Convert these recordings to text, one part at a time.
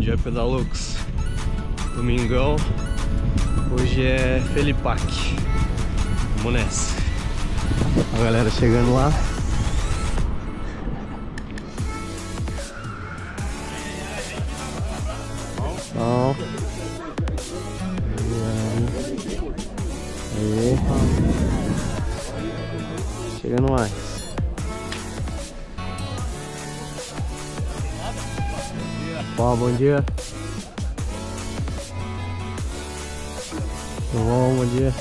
dia, Pedalux. Domingão. Hoje é Felipac. Vamos nessa. A galera chegando lá. Bom. Aí. Chegando mais. Bom dia. Bom dia.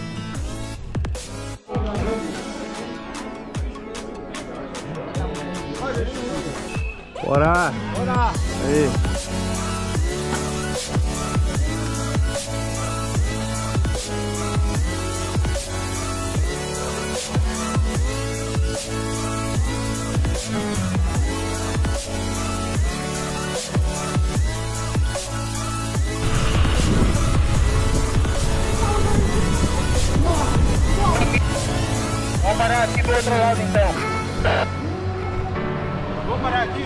Bora! Bora! Aí! Vamos parar aqui do outro lado então. Vamos parar aqui.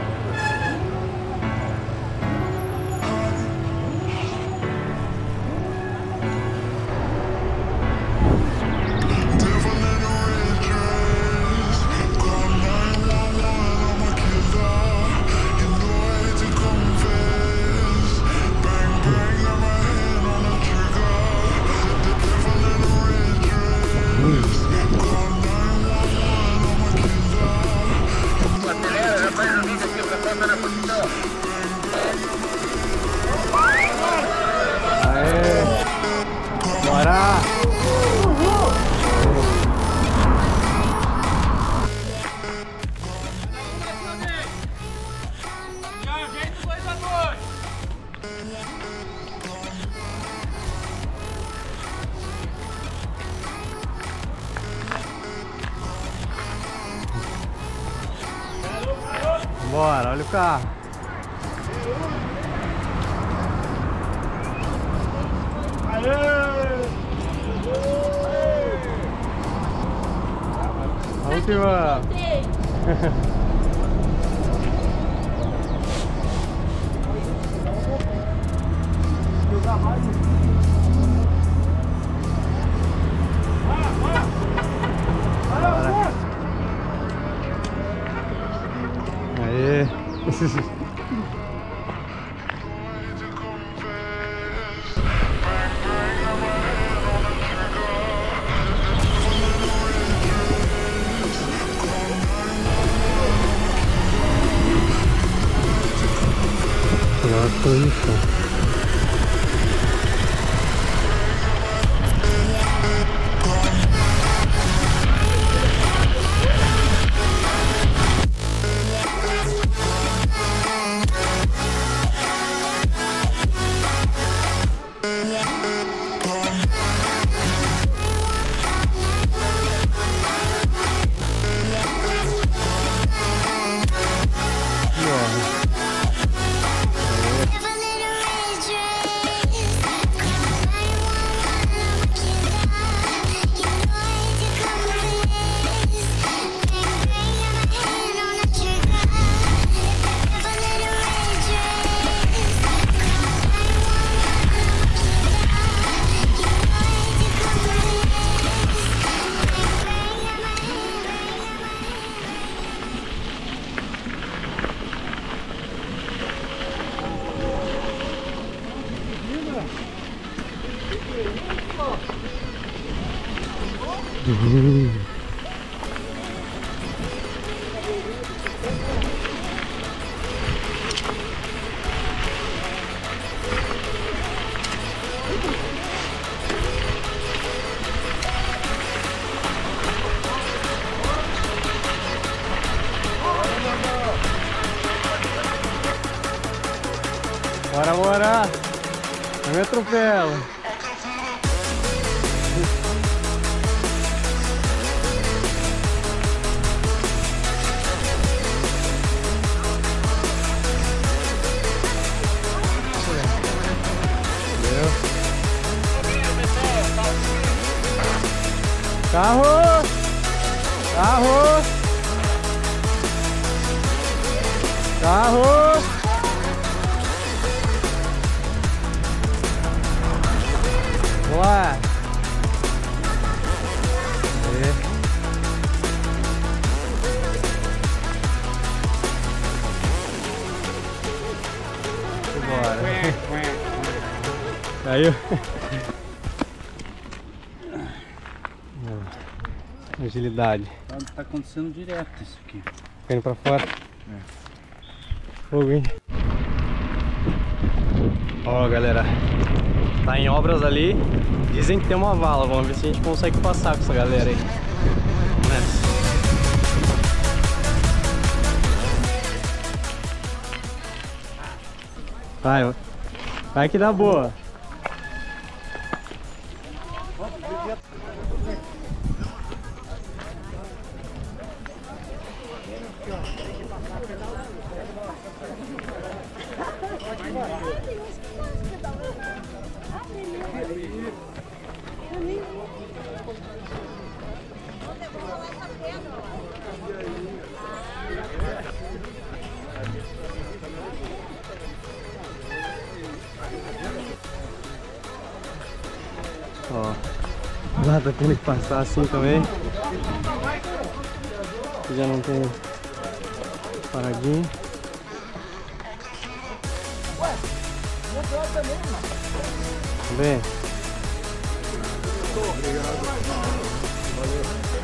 Aê! Bora! Bora, olha o carro. A última. Aê. Nossa, isso. Bora, bora! Não me atropela! Carro! Carro! Carro! Bora. Caiu. Agilidade. Tá acontecendo direto isso aqui. Caindo pra fora. Fogo, hein? Ó, galera. Tá em obras ali. Dizem que tem uma vala. Vamos ver se a gente consegue passar com essa galera aí. Vamos nessa. Vai que dá boa. Ó, lá tá tendo que passar assim também. Já não tem paradinho. Bem. Obrigado. Valeu.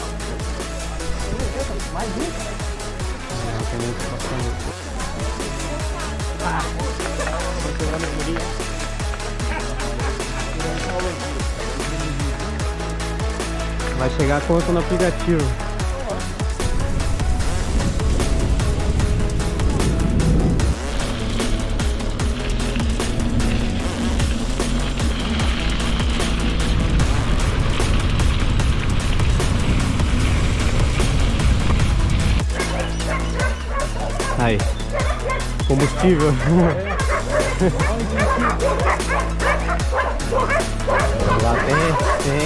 Mais um? Tem nem que passar muito. Vai chegar a conta no aplicativo. Aí, combustível. Lá tem.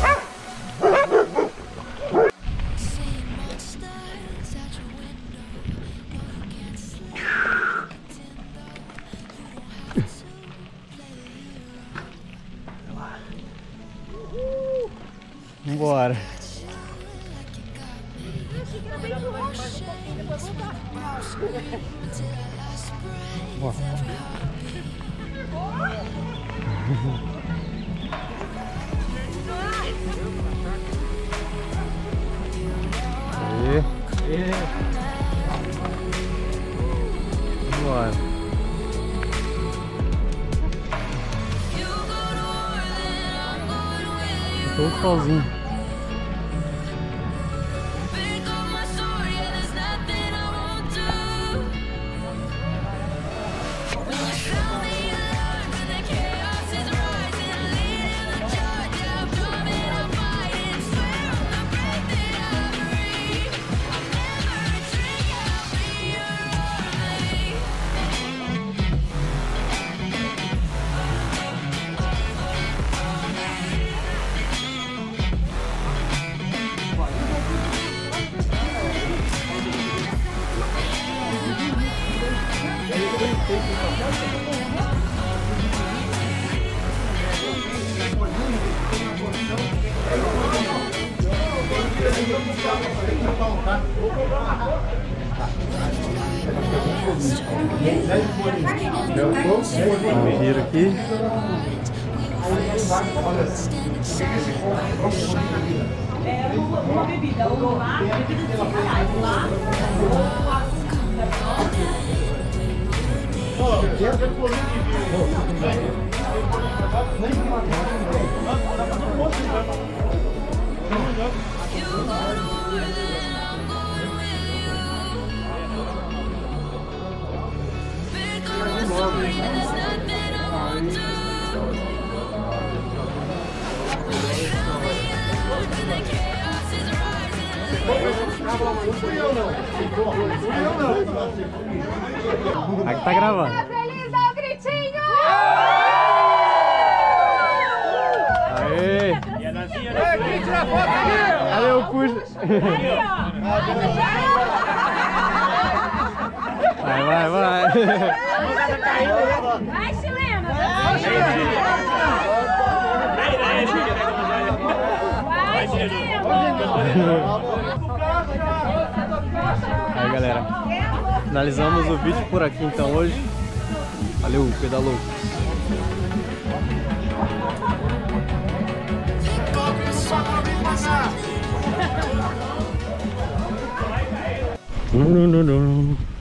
Vambora. Aí. Vambora. Tô sozinho. Um giro aqui. Uma bebida, uma bebida de R$5 lá. Aqui tá gravando. Feliz, dá um gritinho! Aê! Tira foto aí! Cadê o puxo? Vai. Vai, chilena! Vai, chilena! Aí, galera, finalizamos o vídeo por aqui então hoje. Valeu, pedalou. Não.